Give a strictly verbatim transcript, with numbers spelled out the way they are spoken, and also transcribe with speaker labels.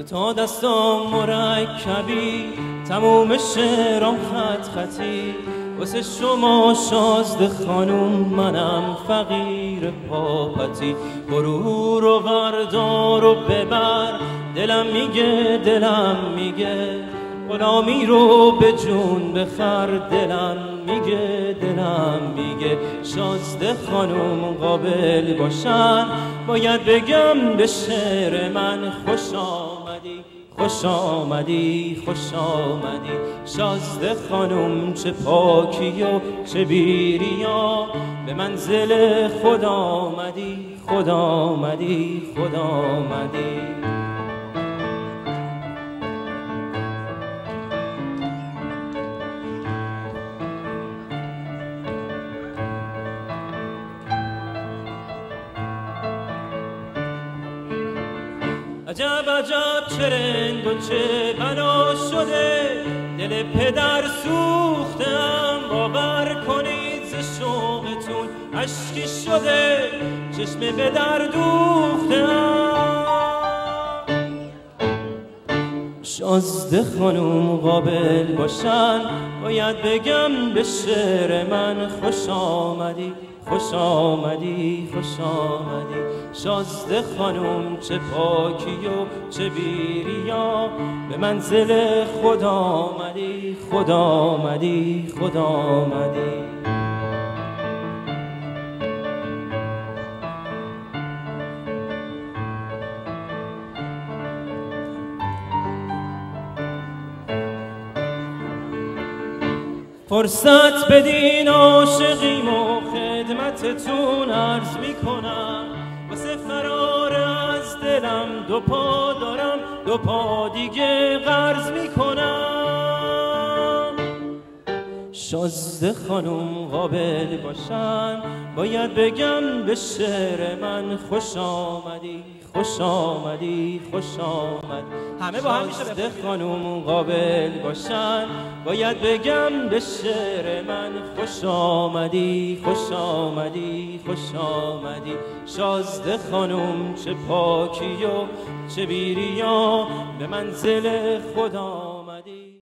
Speaker 1: تا دستم مرکبی تموم شعرام خط خطی واسه شما شازده خانوم منم فقیر پاپتی برو رو وردار و ببر دلم میگه دلم میگه غلامی رو به جون بخر دلم میگه دلم میگه شازده خانوم قابل باشن باید بگم به شعر من خوش آمدی خوش آمدی خوش آمدی شازده خانوم چه پاکی و چه بیریا به منزل خود آمدی خود آمدی خود آمدی عجب عجب چه رنگ و چه بنا شده دل پدر سوختم باور کنید ز شوقتون اشکی شده چشم به در دوختم شازده خانوم قابل باشن باید بگم به شعر من خوش آمدی خوش آمدی خوش آمدی شازده خانوم چه پاکی و چه بیریا به منزل خود آمدی خود آمدی خود آمدی فرصت بدین عاشقیم و خدمتتون عرض میکنم واسه فرار از دلم دو پا دارم دو پا دیگه قرض میکنم شازده خانوم قابل باشن باید بگم به شعر من خوش آمدی خوش آمدی خوش آمد همه با هم میشه شازده خانوم قابل باشن باید بگم به شعر من خوش آمدی خوش آمدی خوش آمدی شازده خانوم چه پاکی و چه بیریا به منزل خود آمدی